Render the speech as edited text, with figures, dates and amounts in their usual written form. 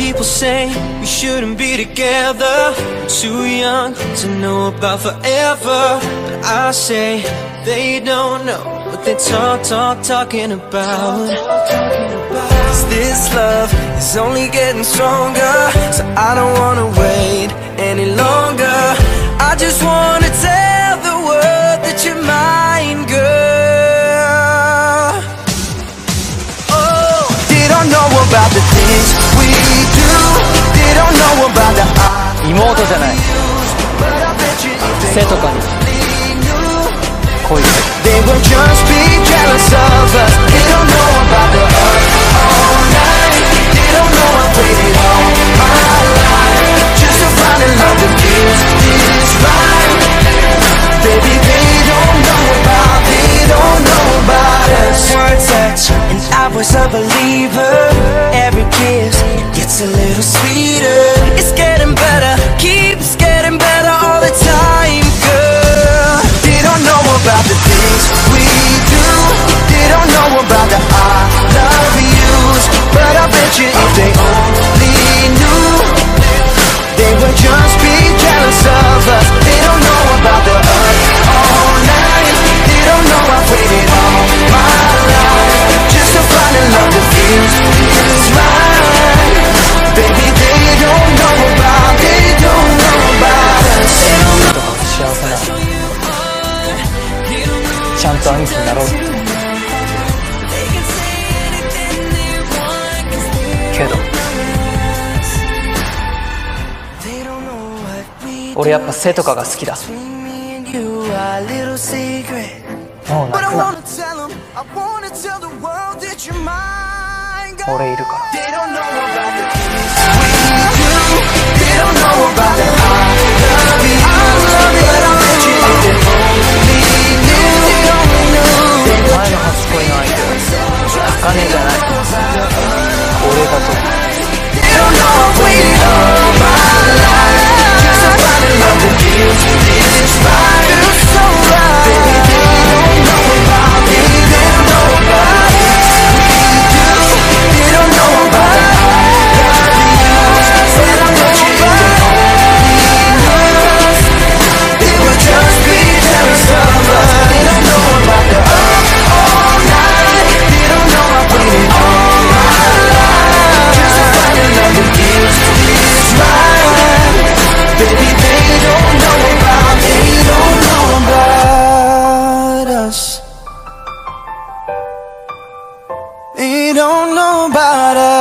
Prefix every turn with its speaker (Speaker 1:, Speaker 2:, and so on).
Speaker 1: people say we shouldn't be together. We're too young to know about forever. But I say they don't know what they're talking about. 'Cause this love is only getting stronger, so I don't wanna wait any longer. I just wanna tell the world that you're mine, girl. Oh, they don't know about the things we do. They don't know about the
Speaker 2: 妹じゃない生徒かに恋する
Speaker 1: They will just be jealous of us. They don't know about the us all night. They don't know I waited all my life just to find a love that feels this right. Baby, they don't know about us. One touch and I was a believer. Every kiss gets a little sweeter. It's getting better, keeps getting better all the time, girl. They don't know about the things we do. They don't know about the I love yous. But I bet you if they only knew, they would just be jealous of us. They don't know about the us all night. They don't know I waited all my life just to find a love that feels this right. Baby, they don't know about us.
Speaker 2: 幸せなちゃんと兄貴になろうけど俺やっぱ生徒かが好きだもう泣くな俺いるから前の初恋の相手は高根じゃない俺だと
Speaker 1: They don't know about us.